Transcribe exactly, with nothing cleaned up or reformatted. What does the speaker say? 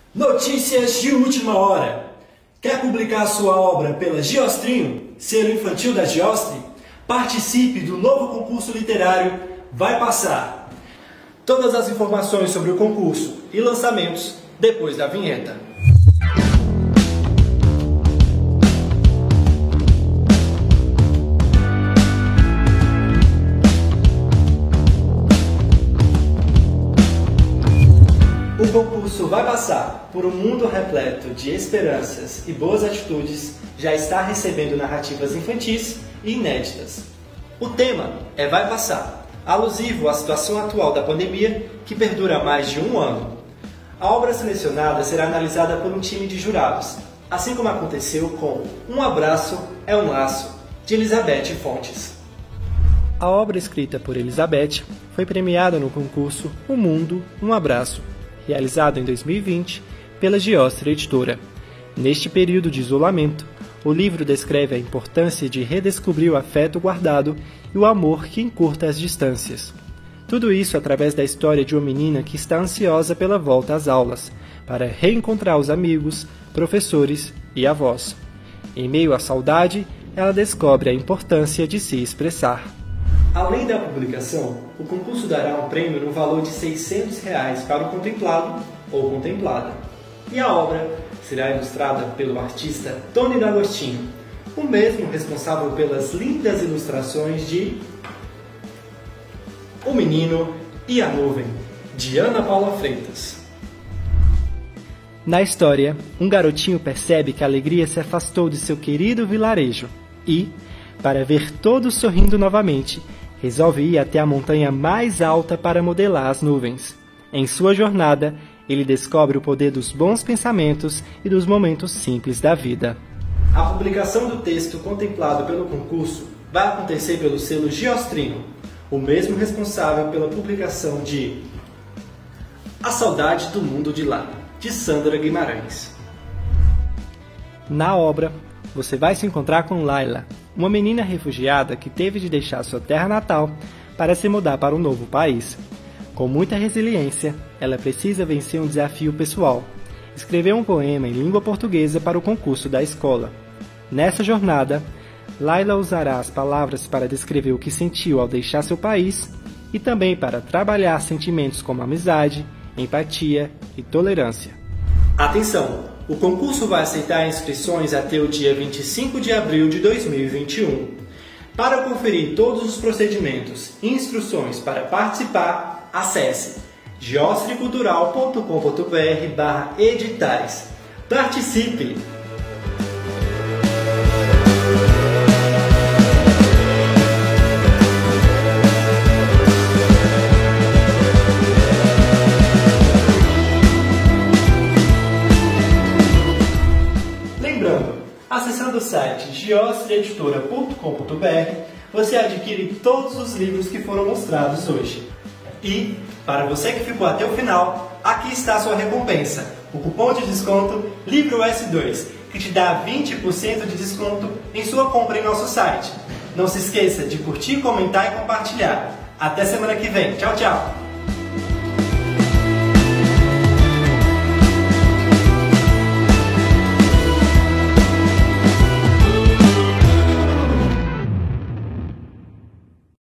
Notícias de última hora. Quer publicar sua obra pela Geostrinho, selo infantil da Geostre? Participe do novo concurso literário Vai Passar. Todas as informações sobre o concurso e lançamentos depois da vinheta. O concurso Vai Passar, por um mundo repleto de esperanças e boas atitudes, já está recebendo narrativas infantis e inéditas. O tema é Vai Passar, alusivo à situação atual da pandemia, que perdura há mais de um ano. A obra selecionada será analisada por um time de jurados, assim como aconteceu com Um Abraço é um Laço, de Elizabeth Fontes. A obra escrita por Elizabeth foi premiada no concurso O Mundo, Um Abraço, realizado em dois mil e vinte pela Geostre Editora. Neste período de isolamento, o livro descreve a importância de redescobrir o afeto guardado e o amor que encurta as distâncias. Tudo isso através da história de uma menina que está ansiosa pela volta às aulas, para reencontrar os amigos, professores e avós. Em meio à saudade, ela descobre a importância de se expressar. Além da publicação, o concurso dará um prêmio no valor de seiscentos reais para o contemplado ou contemplada. E a obra será ilustrada pelo artista Tony D'Agostinho, o mesmo responsável pelas lindas ilustrações de O Menino e a Nuvem, de Ana Paula Freitas. Na história, um garotinho percebe que a alegria se afastou de seu querido vilarejo e, para ver todos sorrindo novamente, resolve ir até a montanha mais alta para modelar as nuvens. Em sua jornada, ele descobre o poder dos bons pensamentos e dos momentos simples da vida. A publicação do texto contemplado pelo concurso vai acontecer pelo selo Geostrinho, o mesmo responsável pela publicação de A Saudade do Mundo de Lá, de Sandra Guimarães. Na obra, você vai se encontrar com Laila, uma menina refugiada que teve de deixar sua terra natal para se mudar para um novo país. Com muita resiliência, ela precisa vencer um desafio pessoal: escrever um poema em língua portuguesa para o concurso da escola. Nessa jornada, Laila usará as palavras para descrever o que sentiu ao deixar seu país e também para trabalhar sentimentos como amizade, empatia e tolerância. Atenção! O concurso vai aceitar inscrições até o dia vinte e cinco de abril de dois mil e vinte e um. Para conferir todos os procedimentos e instruções para participar, acesse geostrecultural ponto com ponto br barra editais. Participe! Acessando o site geostre editora ponto com ponto br, você adquire todos os livros que foram mostrados hoje. E, para você que ficou até o final, aqui está a sua recompensa, o cupom de desconto Livro S dois, que te dá vinte por cento de desconto em sua compra em nosso site. Não se esqueça de curtir, comentar e compartilhar. Até semana que vem. Tchau, tchau!